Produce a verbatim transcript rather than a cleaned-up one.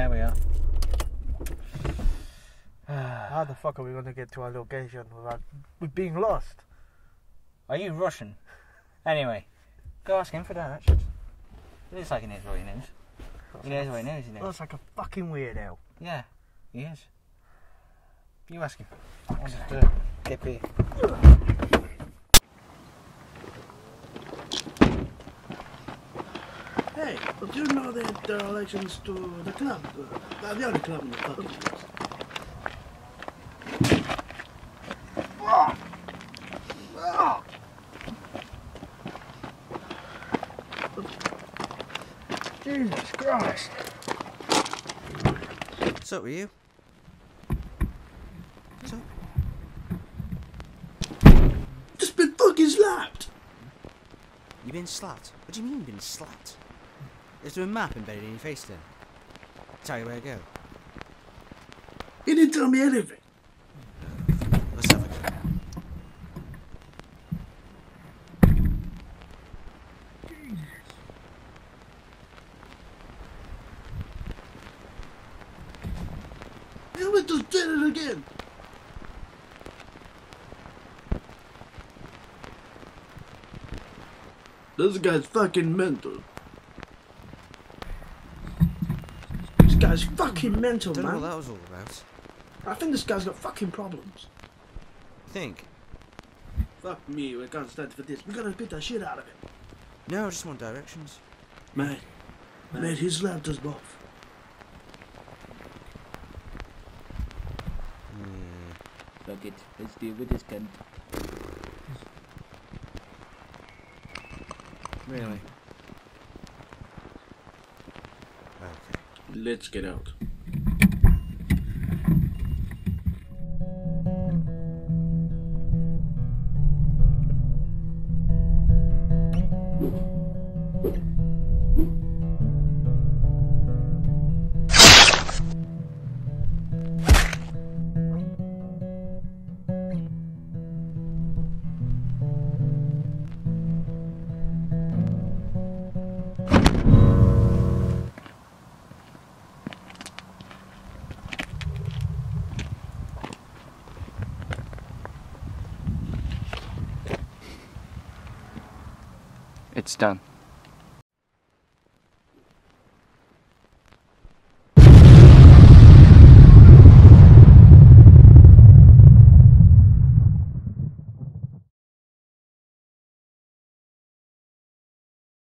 Yeah, we are. How the fuck are we going to get to our location without with being lost? Are you Russian? Anyway, go ask him for directions. It looks like he knows what he knows. He knows what he knows, he knows. Looks like a fucking weirdo. Yeah, he is. You ask him. Just do it. Get here. Hey, but you know that there are elections to the club, uh, the only club in the fucking place. Jesus Christ. What's up with you? What's up? Just been fucking slapped! You been slapped? What do you mean you been slapped? Is there a map embedded in your face then? Tell you where to go. He didn't tell me anything. Let's have a go. You went to did it again. This guy's fucking mental. This guy's fucking mental, Don't know man. what that was all about. I think this guy's got fucking problems. Think? Fuck me, we can't stand for this. We gotta beat the shit out of him. No, I just want directions. Mate, mate, he slapped us both. Hmm. Fuck it, let's deal with this cunt. Really? Okay. Let's get out. It's done.